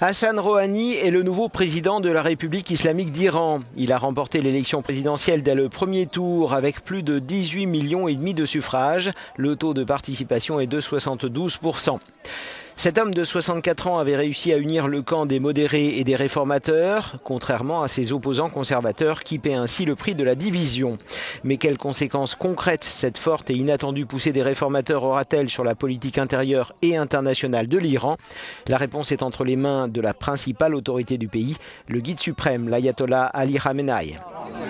Hassan Rouhani est le nouveau président de la République islamique d'Iran. Il a remporté l'élection présidentielle dès le premier tour avec plus de 18,5 millions de suffrages. Le taux de participation est de 72%. Cet homme de 64 ans avait réussi à unir le camp des modérés et des réformateurs, contrairement à ses opposants conservateurs qui paient ainsi le prix de la division. Mais quelles conséquences concrètes cette forte et inattendue poussée des réformateurs aura-t-elle sur la politique intérieure et internationale de l'Iran? La réponse est entre les mains de la principale autorité du pays, le guide suprême, l'ayatollah Ali Khamenei.